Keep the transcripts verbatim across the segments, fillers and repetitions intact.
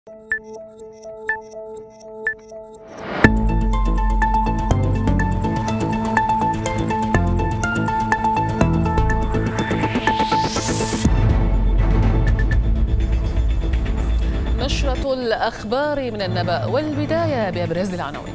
نشرة الأخبار من النبأ، والبداية بأبرز العناوين.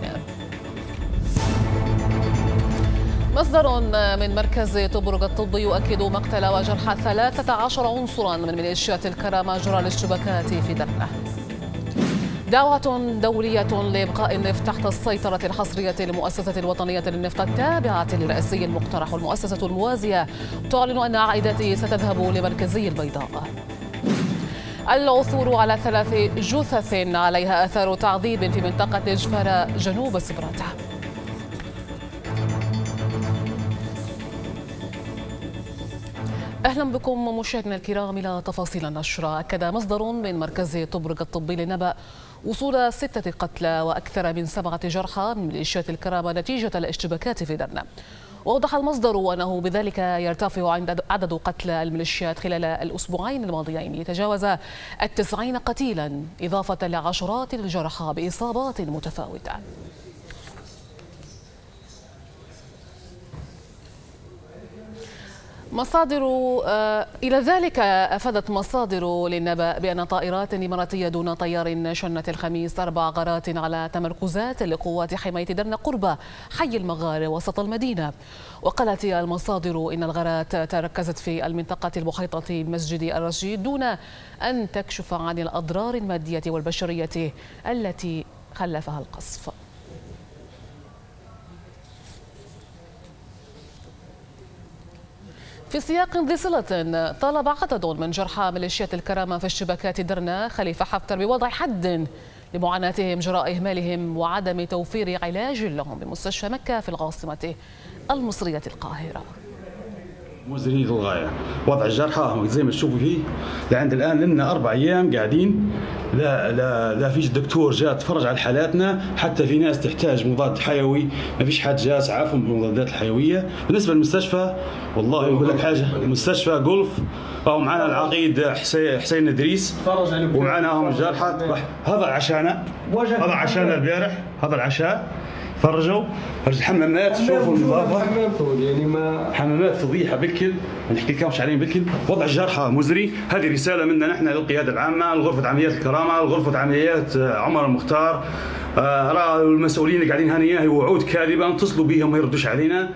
مصدر من مركز طبرق الطب يؤكد مقتل وجرح ثلاثة عشر عنصرا من ميليشيات الكرامة جرى الاشتباكات في درنة. دعوة دولية لإبقاء النفط تحت السيطرة الحصرية للمؤسسة الوطنية للنفط التابعة للرئاسي المقترح، والمؤسسة الموازية تعلن أن عائدته ستذهب لمركزي البيضاء. العثور على ثلاث جثث عليها آثار تعذيب في منطقة جفارة جنوب سبراتة. أهلا بكم مشاهدينا الكرام إلى تفاصيل النشرة. أكد مصدر من مركز طبرق الطبي للنبأ وصول ستة قتلى وأكثر من سبعة جرحى من ميليشيات الكرامة نتيجة الاشتباكات في درنة. وأوضح المصدر أنه بذلك يرتفع عدد قتلى الميليشيات خلال الأسبوعين الماضيين يتجاوز التسعين قتيلا، إضافة لعشرات الجرحى بإصابات متفاوتة. مصادر آه إلى ذلك أفادت مصادر للنبأ بأن طائرات إماراتية دون طيار شنت الخميس أربع غارات على تمركزات لقوات حماية درنة قرب حي المغار وسط المدينة. وقالت المصادر إن الغارات تركزت في المنطقة المحيطة بمسجد الرشيد دون أن تكشف عن الأضرار المادية والبشرية التي خلفها القصف. في سياق ذي صلة، طالب عدد من جرحى ميليشيات الكرامة في اشتباكات درنة خليفة حفتر بوضع حد لمعاناتهم جراء إهمالهم وعدم توفير علاج لهم بمستشفى مكة في العاصمة المصرية القاهرة. مزري للغاية. وضع الجرحى زي ما تشوفوا فيه لعند الآن لنا أربع أيام قاعدين، لا لا لا فيش دكتور جاء تفرج على حالاتنا، حتى في ناس تحتاج مضاد حيوي ما فيش حد جاء اسعافهم بالمضادات الحيوية. بالنسبة للمستشفى والله يقول لك حاجة، مستشفى جولف أو معنا العقيد حسين حسين ادريس ومعنا هم الجرحى. هذا عشانه، هذا عشان البارح، هذا العشاء فرجوا الحمامات، شوفوا النظافه، يعني ما حمامات فضيحه بالكل، ما نحكي لكمش عليهم بالكل. وضع الجرحى مزري. هذه رساله منا نحن للقياده العامه، لغرفه عمليات الكرامه، لغرفه عمليات عمر المختار، آه المسؤولين اللي قاعدين هنا هي وعود كاذبه، اتصلوا بهم ما يردوش علينا.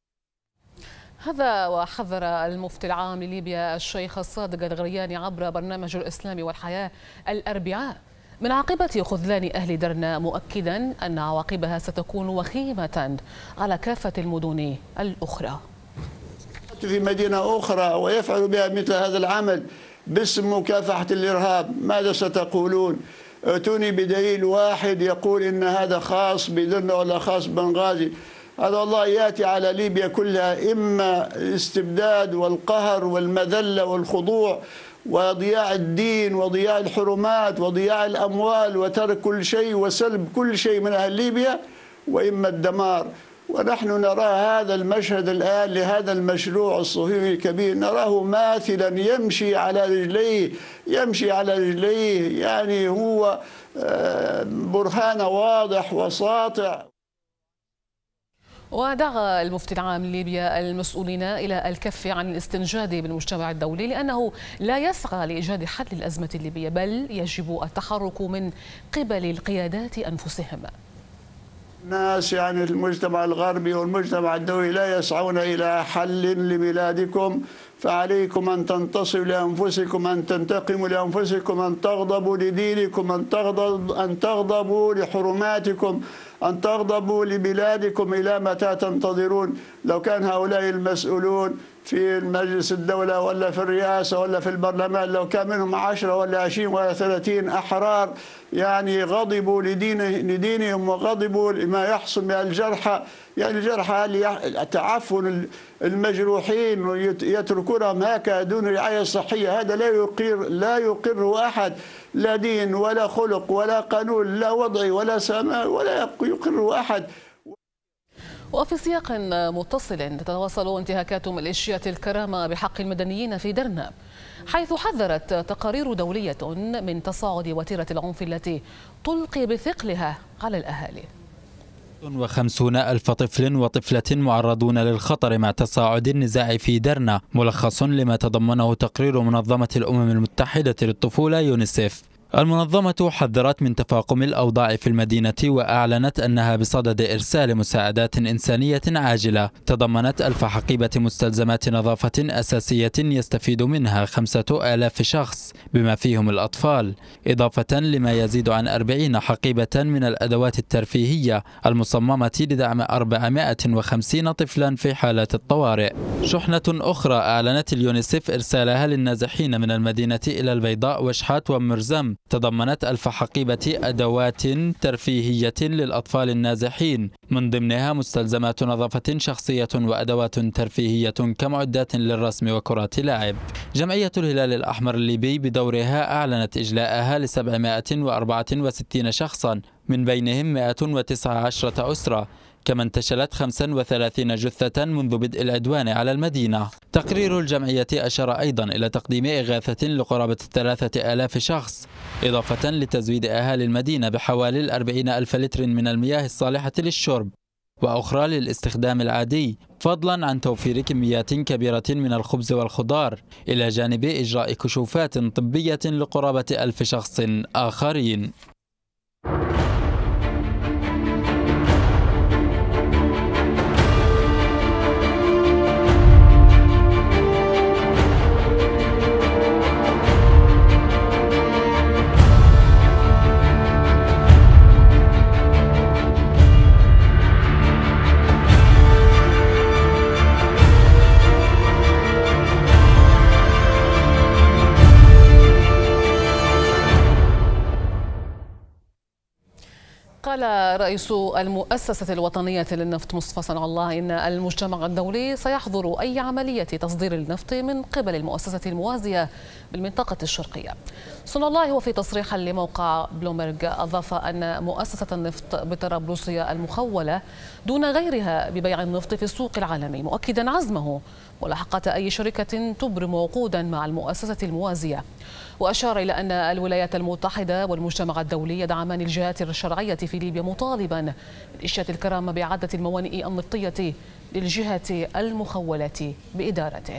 هذا وحذر المفتي العام لليبيا الشيخ الصادق الغرياني عبر برنامج الإسلام والحياة الأربعاء من عاقبة خذلان أهل درنة، مؤكدا أن عواقبها ستكون وخيمة على كافة المدن الأخرى. في مدينة أخرى ويفعل بها مثل هذا العمل باسم مكافحة الإرهاب، ماذا ستقولون؟ ائتوني بدليل واحد يقول إن هذا خاص بدرنة ولا خاص بنغازي. هذا والله يأتي على ليبيا كلها، إما الاستبداد والقهر والمذلة والخضوع وضياع الدين وضياع الحرمات وضياع الأموال وترك كل شيء وسلب كل شيء من أهل ليبيا، وإما الدمار. ونحن نرى هذا المشهد الآن لهذا المشروع الصهيوني الكبير، نراه ماثلا يمشي على رجليه، يمشي على رجليه، يعني هو برهان واضح وساطع. ودعا المفتي العام لليبيا المسؤولين إلى الكف عن الاستنجاد بالمجتمع الدولي، لأنه لا يسعى لإيجاد حل الأزمة الليبية، بل يجب التحرك من قبل القيادات أنفسهم. الناس يعني المجتمع الغربي والمجتمع الدولي لا يسعون إلى حل لبلادكم، فعليكم أن تنتصروا لأنفسكم، أن تنتقموا لأنفسكم، أن تغضبوا لدينكم، أن تغضبوا أن تغضبوا لحرماتكم، أن تغضبوا لبلادكم. إلى متى تنتظرون؟ لو كان هؤلاء المسؤولون في المجلس الدولة ولا في الرئاسة ولا في البرلمان، لو كان منهم عشرة ولا عشرين ولا ثلاثين أحرار يعني غضبوا لدينهم وغضبوا لما يحصل من الجرحى، يعني الجرحى تعفن المجروحين ويتركونهم هكذا دون رعاية صحية، هذا لا يقر لا يقره أحد، لا دين ولا خلق ولا قانون، لا وضعي ولا سماء، ولا يقره أحد. وفي سياق متصل تتواصل انتهاكات ميليشيات الكرامة بحق المدنيين في درنا، حيث حذرت تقارير دولية من تصاعد وتيرة العنف التي تلقي بثقلها على الأهالي. وخمسون ألف طفل وطفلة معرضون للخطر مع تصاعد النزاع في درنا، ملخص لما تضمنه تقرير منظمة الأمم المتحدة للطفولة يونيسيف. المنظمة حذرت من تفاقم الأوضاع في المدينة، وأعلنت أنها بصدد إرسال مساعدات إنسانية عاجلة تضمنت ألف حقيبة مستلزمات نظافة أساسية يستفيد منها خمسة آلاف شخص بما فيهم الأطفال، إضافة لما يزيد عن أربعين حقيبة من الأدوات الترفيهية المصممة لدعم أربعمائة وخمسين طفلا في حالات الطوارئ. شحنة أخرى أعلنت اليونيسيف إرسالها للنازحين من المدينة إلى البيضاء وشحات ومرزم، تضمنت ألف حقيبة أدوات ترفيهية للأطفال النازحين، من ضمنها مستلزمات نظافة شخصية وأدوات ترفيهية كمعدات للرسم وكرات لعب. جمعية الهلال الأحمر الليبي بدورها أعلنت إجلاءها لسبعمائة وأربعة وستين شخصا، من بينهم مائة وتسعة عشر أسرة، كما انتشلت خمسة وثلاثين جثة منذ بدء العدوان على المدينة. تقرير الجمعية أشار أيضا إلى تقديم إغاثة لقرابة ثلاثة آلاف شخص، إضافة لتزويد أهالي المدينة بحوالي الأربعين ألف لتر من المياه الصالحة للشرب وأخرى للاستخدام العادي، فضلا عن توفير كميات كبيرة من الخبز والخضار، إلى جانب إجراء كشوفات طبية لقرابة ألف شخص آخرين. قال رئيس المؤسسة الوطنية للنفط مصطفى صنع الله إن المجتمع الدولي سيحظر أي عملية تصدير النفط من قبل المؤسسة الموازية بالمنطقة الشرقية. صنع الله وفي تصريح لموقع بلومبرج أضاف أن مؤسسة النفط بطرابلسية المخولة دون غيرها ببيع النفط في السوق العالمي، مؤكدا عزمه ملاحقة أي شركة تبرم عقودا مع المؤسسة الموازية. وأشار إلى أن الولايات المتحدة والمجتمع الدولي يدعمان الجهات الشرعية في ليبيا، مطالبا ميليشيات الكرامة بإعادة الموانئ النفطية للجهة المخولة بإدارته.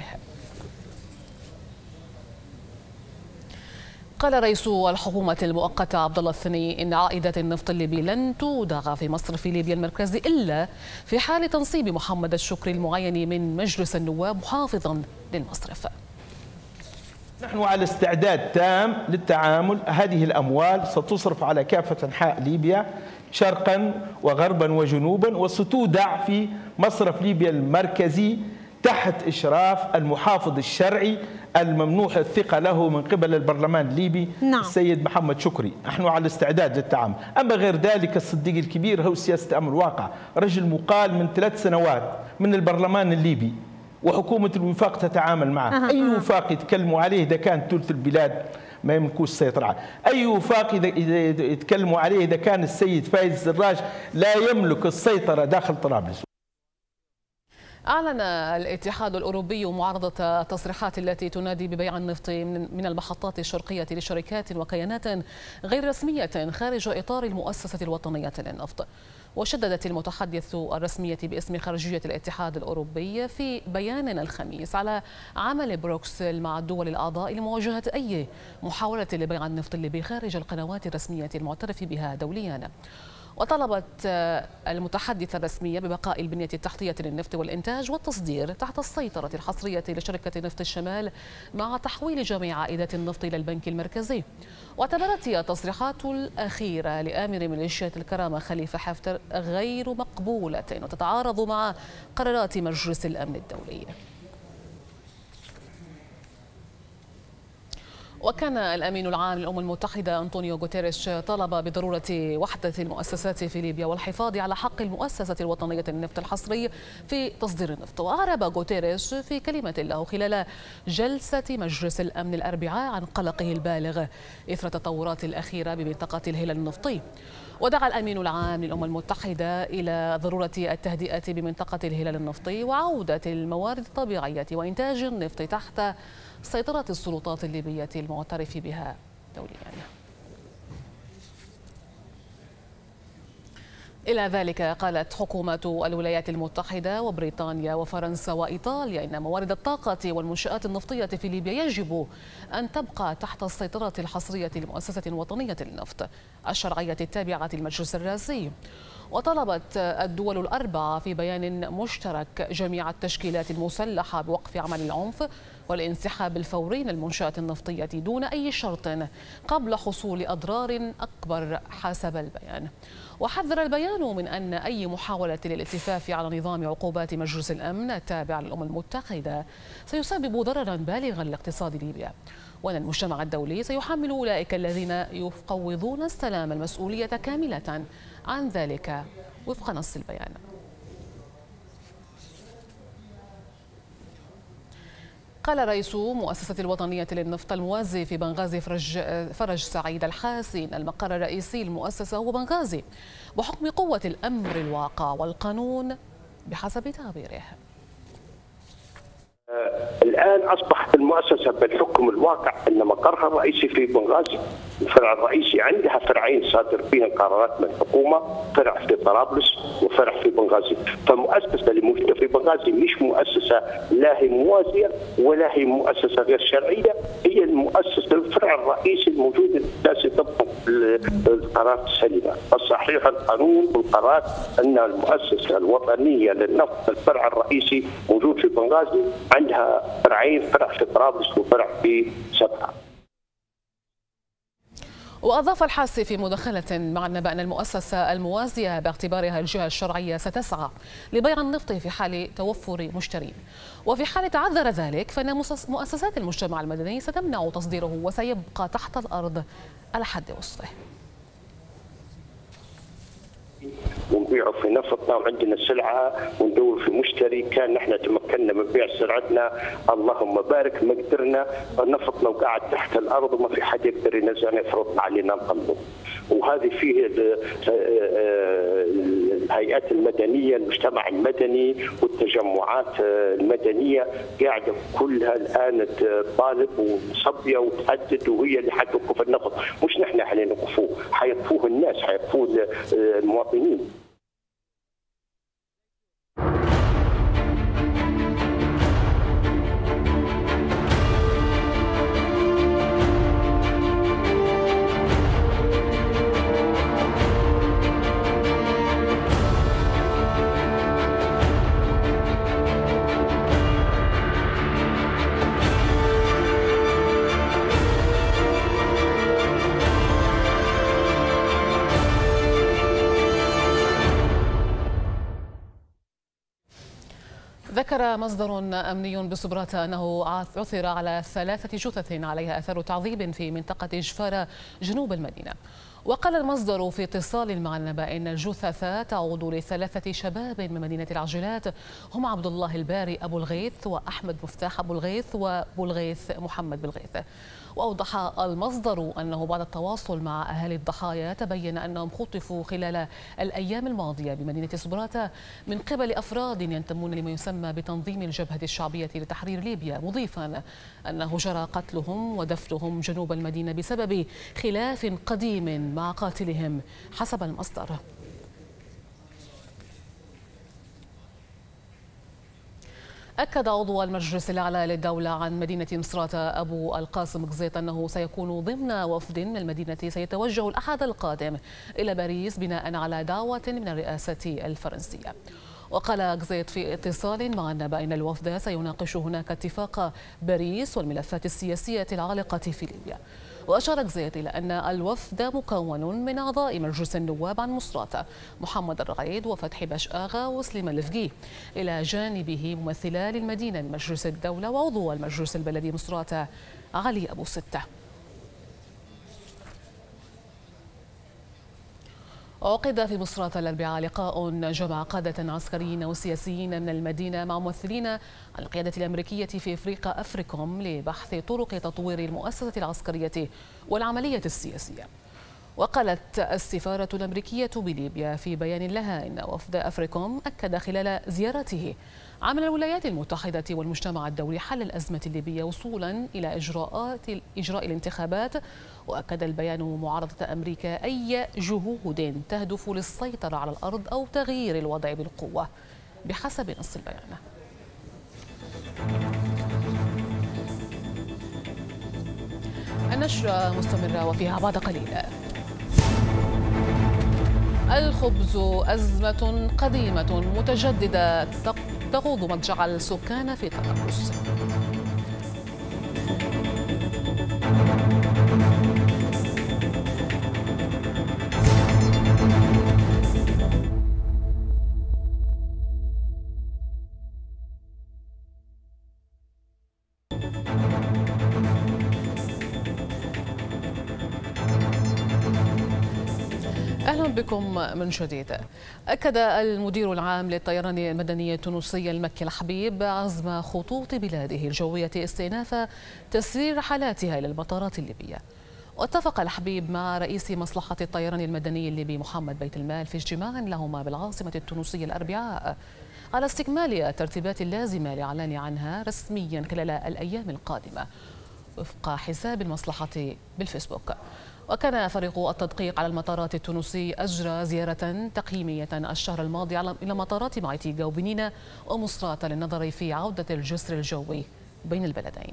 قال رئيس الحكومة المؤقتة عبد الله الثني إن عائدات النفط الليبي لن تودع في مصرف ليبيا المركزي إلا في حال تنصيب محمد الشكري المعين من مجلس النواب محافظا للمصرف. نحن على استعداد تام للتعامل. هذه الأموال ستصرف على كافة أنحاء ليبيا شرقا وغربا وجنوبا، وستودع في مصرف ليبيا المركزي تحت إشراف المحافظ الشرعي الممنوح الثقة له من قبل البرلمان الليبي. نعم. السيد محمد شكري. نحن على استعداد للتعامل. أما غير ذلك الصديق الكبير هو سياسة أمر واقع، رجل مقال من ثلاث سنوات من البرلمان الليبي وحكومة الوفاق تتعامل معه. أي وفاق يتكلموا عليه إذا كان ثلث البلاد ما يملكوش السيطرة عليه؟ أي وفاق إذا يتكلموا عليه إذا كان السيد فايز السراج لا يملك السيطرة داخل طرابلس؟ أعلن الاتحاد الأوروبي معارضة التصريحات التي تنادي ببيع النفط من المحطات الشرقية لشركات وكيانات غير رسمية خارج إطار المؤسسة الوطنية للنفط. وشددت المتحدث الرسمية باسم خارجية الاتحاد الأوروبي في بيان الخميس على عمل بروكسل مع الدول الأعضاء لمواجهة أي محاولة لبيع النفط الليبي خارج القنوات الرسمية المعترف بها دوليا. وطلبت المتحدثة الرسمية ببقاء البنية التحتية للنفط والإنتاج والتصدير تحت السيطرة الحصرية لشركة نفط الشمال مع تحويل جميع عائدات النفط إلى البنك المركزي. واعتبرت التصريحات الأخيرة لآمر ميليشيات الكرامة خليفة حفتر غير مقبولة وتتعارض مع قرارات مجلس الأمن الدولي. وكان الأمين العام للأمم المتحدة أنطونيو غوتيريش طلب بضرورة وحدة المؤسسات في ليبيا والحفاظ على حق المؤسسة الوطنية للنفط الحصري في تصدير النفط. وأعرب غوتيريش في كلمة له خلال جلسة مجلس الأمن الأربعاء عن قلقه البالغ إثر التطورات الأخيرة بمنطقة الهلال النفطي. ودعا الأمين العام للأمم المتحدة إلى ضرورة التهدئة بمنطقة الهلال النفطي وعودة الموارد الطبيعية وإنتاج النفط تحت سيطرة السلطات الليبية المعترف بها دوليا. إلى ذلك قالت حكومات الولايات المتحدة وبريطانيا وفرنسا وإيطاليا إن موارد الطاقة والمنشآت النفطية في ليبيا يجب أن تبقى تحت السيطرة الحصرية لمؤسسة وطنية للنفط الشرعية التابعة للمجلس الرئاسي. وطلبت الدول الأربعة في بيان مشترك جميع التشكيلات المسلحة بوقف عمل العنف والانسحاب الفوري من المنشآت النفطية دون أي شرط قبل حصول أضرار أكبر حسب البيان. وحذر البيان من أن أي محاولة للالتفاف على نظام عقوبات مجلس الأمن التابع للأمم المتحدة سيسبب ضررا بالغا لاقتصاد ليبيا، وأن المجتمع الدولي سيحمل أولئك الذين يفوضون السلام المسؤولية كاملة عن ذلك وفق نص البيان. قال رئيس مؤسسة الوطنية للنفط الموازي في بنغازي فرج, فرج سعيد الحاسي إن المقر الرئيسي للمؤسسة هو بنغازي بحكم قوة الأمر الواقع والقانون بحسب تعبيره. الآن أصبحت المؤسسة بالحكم الواقع أن مقرها الرئيسي في بنغازي. الفرع الرئيسي عندها فرعين صادر فيها قرارات من الحكومة، فرع في طرابلس وفرع في بنغازي. فالمؤسسة اللي موجودة في بنغازي مش مؤسسة لا هي موازية ولا هي مؤسسة غير شرعية، هي المؤسسة الفرع الرئيسي الموجود الأساسي طبقا القرارات السليمة. الصحيح القانون والقرارات أن المؤسسة الوطنية للنفط الفرع الرئيسي موجود في بنغازي، عندها فرعين، فرع في طرابلس وفرع في سبعة. وأضاف الحاسي في مداخلة معنا بأن المؤسسة الموازية باعتبارها الجهة الشرعية ستسعى لبيع النفط في حال توفر مشترين، وفي حال تعذر ذلك فإن مؤسسات المجتمع المدني ستمنع تصديره وسيبقى تحت الأرض على حد وصفه. ونبيعه في نفطنا وعندنا سلعة وندور في مشتري. كان نحن تمكنا من بيع سلعتنا اللهم بارك، ما قدرنا نفطنا وقاعد تحت الأرض وما في حد يقدر ينزلنا يفرضنا علينا نطلبه. وهذه فيه الهيئات المدنية، المجتمع المدني والتجمعات المدنية قاعدة كلها الآن تطالب وتصبية وتهدد، وهي اللي حتوقف النفط، مش نحن حنوقفوه، حيوقفوه الناس، حيوقفوه المواطنين. ذكر مصدر أمني بصبراتة أنه عثر على ثلاثة جثث عليها أثر تعذيب في منطقة جفارة جنوب المدينة. وقال المصدر في اتصال مع النبأ إن الجثث تعود لثلاثة شباب من مدينة العجلات هم عبد الله الباري أبو الغيث وأحمد مفتاح أبو الغيث وأبو الغيث محمد بالغيث. وأوضح المصدر أنه بعد التواصل مع أهالي الضحايا تبين أنهم خطفوا خلال الأيام الماضية بمدينة صبراتة من قبل أفراد ينتمون لما يسمى بتنظيم الجبهة الشعبية لتحرير ليبيا، مضيفا أنه جرى قتلهم ودفنهم جنوب المدينة بسبب خلاف قديم مع قاتلهم حسب المصدر. أكد عضو المجلس الأعلى للدولة عن مدينة مصراتة أبو القاسم قزيط أنه سيكون ضمن وفد من المدينة سيتوجه الأحد القادم إلى باريس بناء على دعوة من الرئاسة الفرنسية. وقال قزيط في اتصال مع النبأ أن الوفد سيناقش هناك اتفاق باريس والملفات السياسية العالقة في ليبيا. وأشار قزيط إلى أن الوفد مكون من أعضاء مجلس النواب عن مصراتة محمد الرعيد وفتحي باش آغا وسليمان الفقي، إلى جانبه ممثلا للمدينة من مجلس الدولة وعضو المجلس البلدي مصراتة علي أبو ستة. عقد في مصراتة الأربعاء لقاء جمع قادة عسكريين وسياسيين من المدينة مع ممثلين عن القيادة الأمريكية في إفريقيا أفريكوم لبحث طرق تطوير المؤسسة العسكرية والعملية السياسية. وقالت السفارة الأمريكية بليبيا في بيان لها إن وفد أفريكوم أكد خلال زيارته عمل الولايات المتحدة والمجتمع الدولي حل الأزمة الليبية وصولا إلى إجراءات إجراء الانتخابات. وأكد البيان معارضة أمريكا أي جهود تهدف للسيطرة على الأرض أو تغيير الوضع بالقوة بحسب نص البيان. النشرة مستمرة وفيها بعد قليل. الخبز أزمة قديمة متجددة تغوض مضجع السكان في طرابلس. أهلا بكم من جديد. أكد المدير العام للطيران المدني التونسي المكي الحبيب عزم خطوط بلاده الجوية استئناف تسيير رحلاتها إلى المطارات الليبية. واتفق الحبيب مع رئيس مصلحة الطيران المدني الليبي محمد بيت المال في اجتماع لهما بالعاصمة التونسية الأربعاء على استكمال الترتيبات اللازمة لإعلان عنها رسميا خلال الأيام القادمة وفق حساب المصلحة بالفيسبوك. وكان فريق التدقيق على المطارات التونسي أجرى زيارة تقييمية الشهر الماضي إلى مطارات معيتيغا وبنينة ومصراتة للنظر في عودة الجسر الجوي بين البلدين.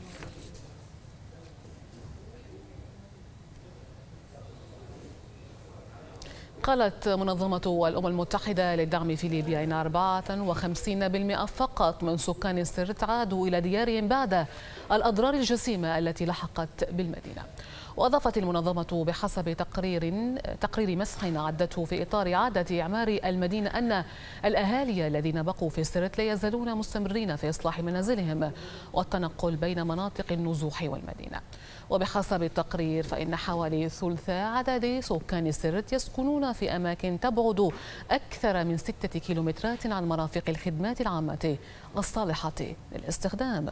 قالت منظمة الأمم المتحدة للدعم في ليبيا إن أربعة وخمسين بالمئة فقط من سكان السرت عادوا إلى ديارهم بعد الأضرار الجسيمة التي لحقت بالمدينة. وأضافت المنظمة بحسب تقرير تقرير مسح عدته في إطار إعادة إعمار المدينة أن الأهالي الذين بقوا في السرت لا يزالون مستمرين في إصلاح منازلهم والتنقل بين مناطق النزوح والمدينة. وبحسب التقرير فإن حوالي ثلث عدد سكان السرت يسكنون في أماكن تبعد أكثر من ستة كيلومترات عن مرافق الخدمات العامة الصالحة للاستخدام.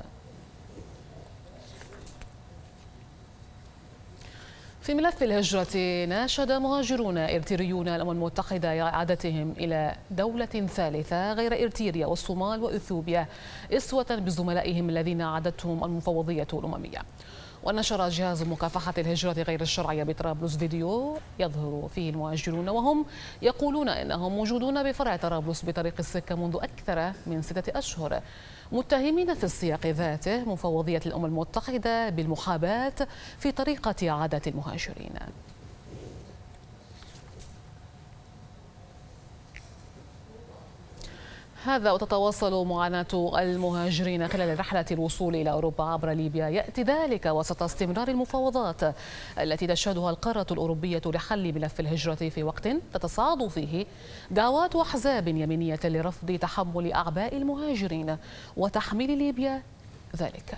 في ملف الهجرة، ناشد مهاجرون إريتريون الأمم المتحدة إعادتهم إلى دولة ثالثة غير إريتريا والصومال وإثيوبيا إسوة بزملائهم الذين أعادتهم المفوضية الأممية. ونشر جهاز مكافحة الهجرة غير الشرعية بطرابلس فيديو يظهر فيه المهاجرون وهم يقولون أنهم موجودون بفرع طرابلس بطريق السكة منذ أكثر من ستة أشهر، متهمين في السياق ذاته مفوضية الأمم المتحدة بالمحاباة في طريقة إعادة المهاجرين. هذا وتتواصل معاناة المهاجرين خلال رحلة الوصول إلى أوروبا عبر ليبيا. يأتي ذلك وسط استمرار المفاوضات التي تشهدها القارة الأوروبية لحل ملف الهجرة في وقت تتصاعد فيه دعوات أحزاب يمينية لرفض تحمل أعباء المهاجرين وتحميل ليبيا ذلك.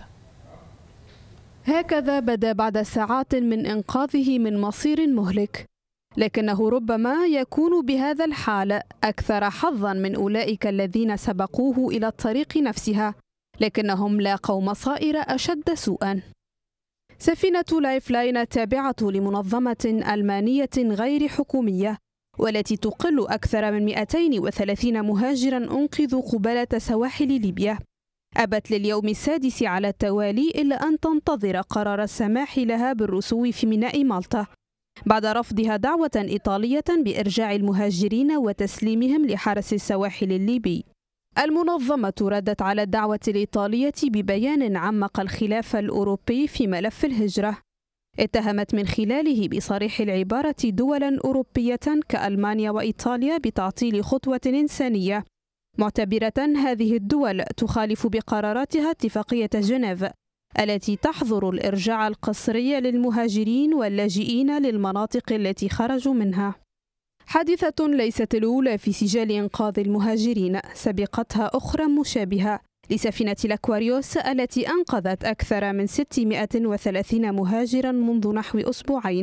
هكذا بدا بعد ساعات من إنقاذه من مصير مهلك، لكنه ربما يكون بهذا الحال أكثر حظاً من أولئك الذين سبقوه إلى الطريق نفسها، لكنهم لاقوا مصائر أشد سوءاً. سفينة لايف لاين التابعة لمنظمة ألمانية غير حكومية والتي تقل أكثر من مئتين وثلاثين مهاجراً أنقذوا قبالة سواحل ليبيا أبت لليوم السادس على التوالي إلا أن تنتظر قرار السماح لها بالرسو في ميناء مالطا بعد رفضها دعوة إيطالية بإرجاع المهاجرين وتسليمهم لحرس السواحل الليبي. المنظمة ردت على الدعوة الإيطالية ببيان عمق الخلاف الأوروبي في ملف الهجرة، اتهمت من خلاله بصريح العبارة دولا أوروبية كألمانيا وإيطاليا بتعطيل خطوة إنسانية، معتبرة هذه الدول تخالف بقراراتها اتفاقية جنيف التي تحظر الإرجاع القسري للمهاجرين واللاجئين للمناطق التي خرجوا منها. حادثة ليست الأولى في سجال إنقاذ المهاجرين، سبقتها أخرى مشابهة لسفينة الأكواريوس التي أنقذت أكثر من ستمائة وثلاثين مهاجرا منذ نحو أسبوعين،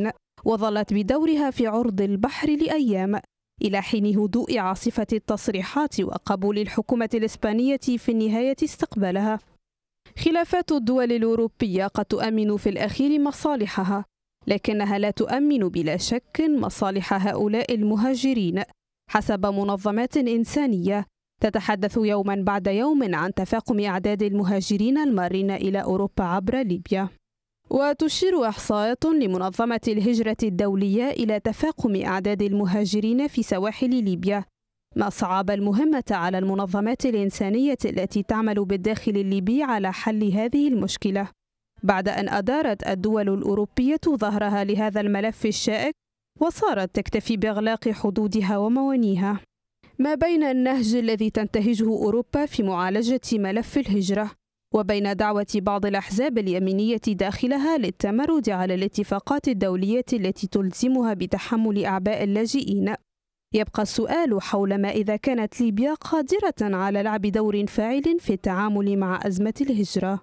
وظلت بدورها في عرض البحر لأيام إلى حين هدوء عاصفة التصريحات وقبول الحكومة الإسبانية في النهاية استقبالها. خلافات الدول الأوروبية قد تؤمن في الأخير مصالحها، لكنها لا تؤمن بلا شك مصالح هؤلاء المهاجرين حسب منظمات إنسانية تتحدث يوما بعد يوم عن تفاقم أعداد المهاجرين المارين إلى أوروبا عبر ليبيا. وتشير إحصاءات لمنظمة الهجرة الدولية إلى تفاقم أعداد المهاجرين في سواحل ليبيا، ما صعب المهمة على المنظمات الإنسانية التي تعمل بالداخل الليبي على حل هذه المشكلة، بعد أن أدارت الدول الأوروبية ظهرها لهذا الملف الشائك وصارت تكتفي بإغلاق حدودها وموانيها. ما بين النهج الذي تنتهجه أوروبا في معالجة ملف الهجرة وبين دعوة بعض الأحزاب اليمينية داخلها للتمرد على الاتفاقات الدولية التي تلزمها بتحمل أعباء اللاجئين، يبقى السؤال حول ما إذا كانت ليبيا قادرة على لعب دور فاعل في التعامل مع أزمة الهجرة.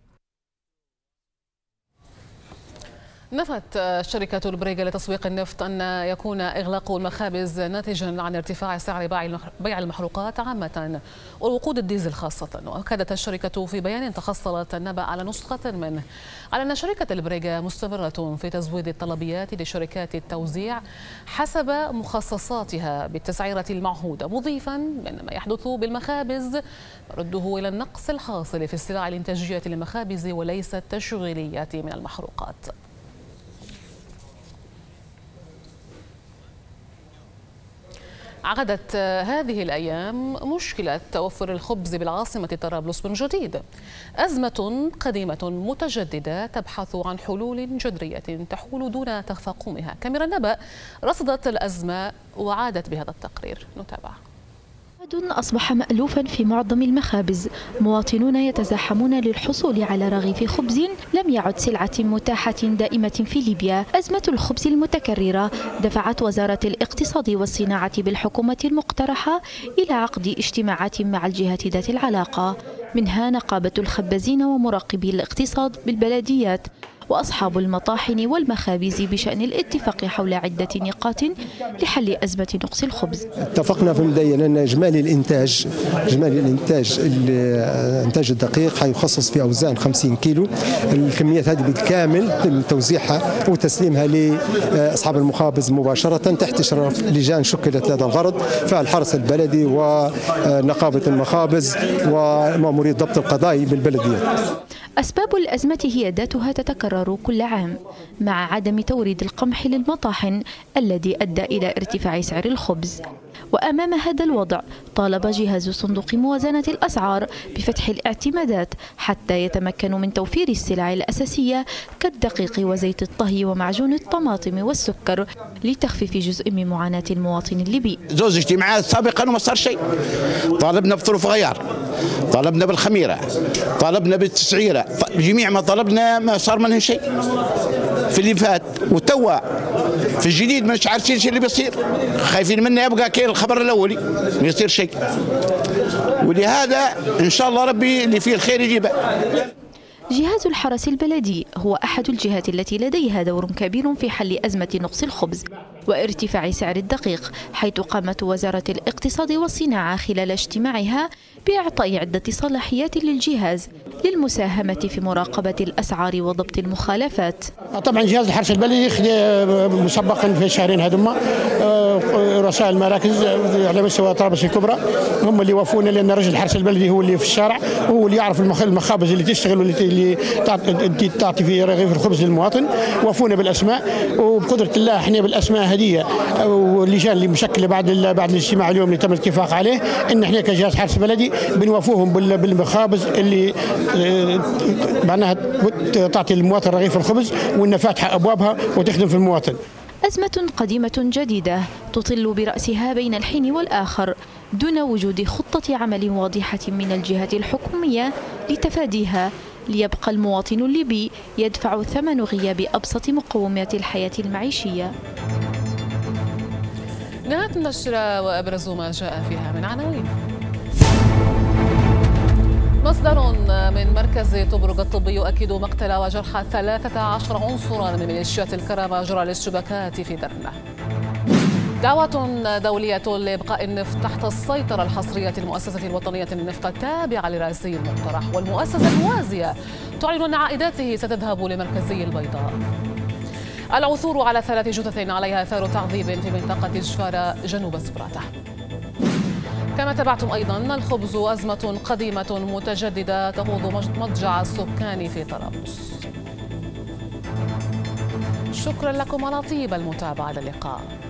نفت شركة البريغا لتسويق النفط أن يكون إغلاق المخابز ناتجا عن ارتفاع سعر بيع المحروقات عامة ووقود الديزل خاصة. وأكدت الشركة في بيان تخصلت النبأ على نسخة منه على أن شركة البريغا مستمرة في تزويد الطلبيات لشركات التوزيع حسب مخصصاتها بالتسعيرة المعهودة، مضيفا بأن ما يحدث بالمخابز يرده إلى النقص الحاصل في السلع الإنتاجية للمخابز وليس التشغيليات من المحروقات. عقدت هذه الأيام مشكلة توفر الخبز بالعاصمة طرابلس من جديد، أزمة قديمة متجددة تبحث عن حلول جذرية تحول دون تفاقمها. كاميرا النبأ رصدت الأزمة وعادت بهذا التقرير، نتابع. أصبح مألوفا في معظم المخابز، مواطنون يتزاحمون للحصول على رغيف خبز لم يعد سلعة متاحة دائمة في ليبيا. أزمة الخبز المتكررة دفعت وزارة الاقتصاد والصناعة بالحكومة المقترحة إلى عقد اجتماعات مع الجهات ذات العلاقة، منها نقابة الخبازين ومراقبي الاقتصاد بالبلديات وأصحاب المطاحن والمخابز بشأن الاتفاق حول عدة نقاط لحل أزمة نقص الخبز. اتفقنا في البداية أن إجمالي الإنتاج إجمالي الإنتاج الإنتاج الدقيق حيخصص في أوزان خمسين كيلو. الكميات هذه بالكامل يتم توزيعها وتسليمها لأصحاب المخابز مباشرة تحت إشراف لجان شكلت لهذا الغرض، فالحرس البلدي ونقابة المخابز ومأمورية الضبط القضائي بالبلديات. أسباب الأزمة هي ذاتها تتكرر كل عام مع عدم توريد القمح للمطاحن الذي أدى إلى ارتفاع سعر الخبز. وأمام هذا الوضع طالب جهاز صندوق موازنة الأسعار بفتح الاعتمادات حتى يتمكنوا من توفير السلع الأساسية كالدقيق وزيت الطهي ومعجون الطماطم والسكر لتخفيف جزء من معاناة المواطن الليبي. زوج اجتماعات سابقا وما صار شيء. طالبنا بظروف غيار، طالبنا بالخميرة، طالبنا بالتسعيرة، جميع ما طلبنا ما صار منه شيء في اللي فات، وتوا في الجديد مش عارفين شو اللي بيصير، خايفين منه يبقى كي الخبر الاولي ما يصير شيء، ولهذا ان شاء الله ربي اللي فيه الخير يجيبه. جهاز الحرس البلدي هو أحد الجهات التي لديها دور كبير في حل أزمة نقص الخبز وارتفاع سعر الدقيق، حيث قامت وزارة الاقتصاد والصناعة خلال اجتماعها بإعطاء عدة صلاحيات للجهاز للمساهمة في مراقبة الأسعار وضبط المخالفات. طبعا جهاز الحرس البلدي مسبقا في الشهرين هذوما رؤساء المراكز على مستوى طرابلس الكبرى هم اللي وافونا، لأن رجل الحرس البلدي هو اللي في الشارع وهو اللي يعرف المخابز اللي تشتغل واللي تعطي في رغيف الخبز للمواطن. وافونا بالأسماء وبقدرة الله احنا بالأسماء هدية واللجان اللي مشكلة بعد بعد الاجتماع اليوم اللي تم الاتفاق عليه ان احنا كجهاز حرس بلدي بنوافوهم بالمخابز اللي معناها تعطي المواطن رغيف الخبز وان فاتحه ابوابها وتخدم في المواطن. أزمة قديمة جديدة تطل برأسها بين الحين والآخر دون وجود خطة عمل واضحة من الجهات الحكومية لتفاديها، ليبقى المواطن الليبي يدفع ثمن غياب أبسط مقومات الحياة المعيشية. نهاية النشرة وأبرز ما جاء فيها من عناوين. مصدر من مركز طبرق الطبي يؤكد مقتل وجرح ثلاثة عشر عنصرا من ميليشيات الكرامة مجرى للشبكات في درنة. دعوة دولية لإبقاء النفط تحت السيطرة الحصرية المؤسسة الوطنية للنفط التابعة لرئاسي المقترح، والمؤسسة الموازية تعلن أن عائداته ستذهب لمركزي البيضاء. العثور على ثلاث جثث عليها آثار تعذيب في منطقة جفارة جنوب سبراتة. كما تابعتم أيضا الخبز أزمة قديمة متجددة تخوض مضجع السكان في طرابلس. شكرا لكم على طيب المتابعة، إلى اللقاء.